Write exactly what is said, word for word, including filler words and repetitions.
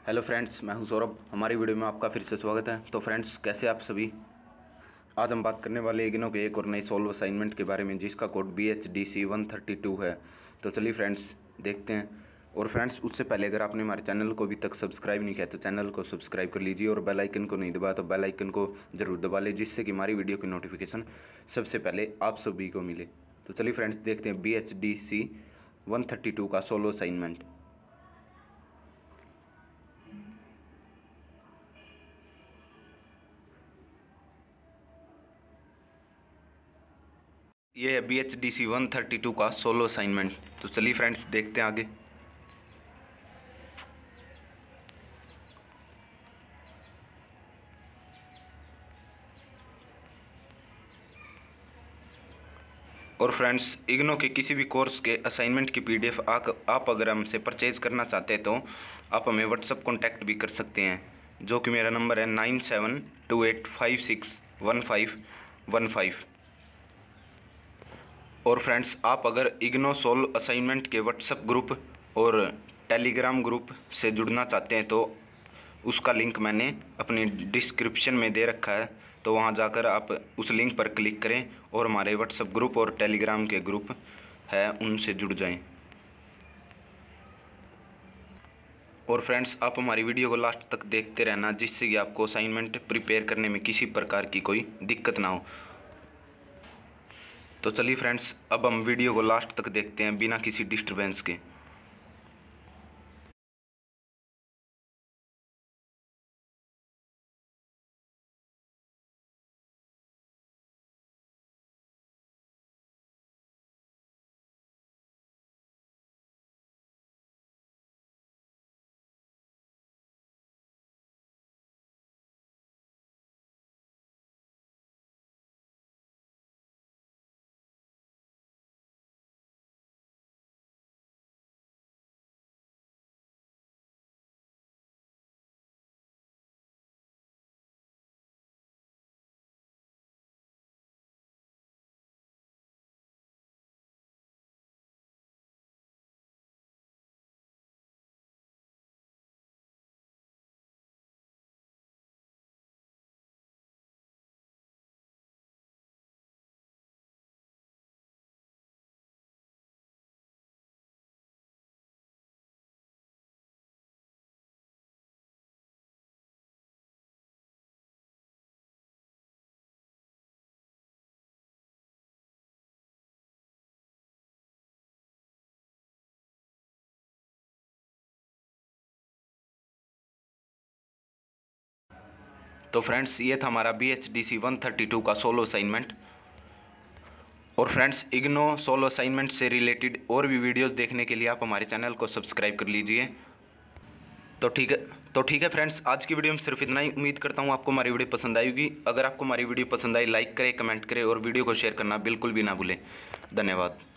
Hello friends, मैं हूं सौरभ। हमारी वीडियो में आपका फिर से स्वागत है। तो फ्रेंड्स, कैसे आप सभी। आज हम बात करने वाले इग्नो के एक और नई सोल्व असाइनमेंट के बारे में, जिसका code B H D C one thirty two है। तो चलिए फ्रेंड्स, देखते हैं। और फ्रेंड्स, उससे पहले अगर आपने हमारे चैनल को अभी तक सब्सक्राइब नहीं किया तो चैनल को सब्सक्राइब कर लीजिए, और बेल आइकन को नहीं दबाया तो बेल आइकन को ज़रूर दबा लें, जिससे कि हमारी वीडियो की नोटिफिकेशन सबसे पहले आप सभी को मिले। तो चलिए फ्रेंड्स, देखते हैं B H D C one thirty two का सोल्व असाइनमेंट। ये है B H D C one thirty two का सोलो असाइनमेंट। तो चलिए फ्रेंड्स, देखते हैं आगे। और फ्रेंड्स, इग्नो के किसी भी कोर्स के असाइनमेंट की पीडीएफ आप अगर हमसे परचेज करना चाहते हैं तो आप हमें व्हाट्सअप कॉन्टैक्ट भी कर सकते हैं, जो कि मेरा नंबर है nine seven two eight five six one five one five. और फ्रेंड्स, आप अगर इग्नो सोल्व असाइनमेंट के व्हाट्सएप ग्रुप और टेलीग्राम ग्रुप से जुड़ना चाहते हैं तो उसका लिंक मैंने अपनी डिस्क्रिप्शन में दे रखा है। तो वहां जाकर आप उस लिंक पर क्लिक करें और हमारे व्हाट्सएप ग्रुप और टेलीग्राम के ग्रुप है उनसे जुड़ जाएं। और फ्रेंड्स, आप हमारी वीडियो को लास्ट तक देखते रहना, जिससे कि आपको असाइनमेंट प्रिपेयर करने में किसी प्रकार की कोई दिक्कत ना हो। तो चलिए फ्रेंड्स, अब हम वीडियो को लास्ट तक देखते हैं बिना किसी डिस्टरबेंस के। तो फ्रेंड्स, ये था हमारा B H D C one thirty two का सोलो असाइनमेंट। और फ्रेंड्स, इग्नो सोलो असाइनमेंट से रिलेटेड और भी वीडियोस देखने के लिए आप हमारे चैनल को सब्सक्राइब कर लीजिए। तो ठीक है तो ठीक है फ्रेंड्स, आज की वीडियो में सिर्फ इतना ही। उम्मीद करता हूँ आपको हमारी वीडियो पसंद आएगी। अगर आपको हमारी वीडियो पसंद आई, लाइक करें, कमेंट करें और वीडियो को शेयर करना बिल्कुल भी ना भूलें। धन्यवाद।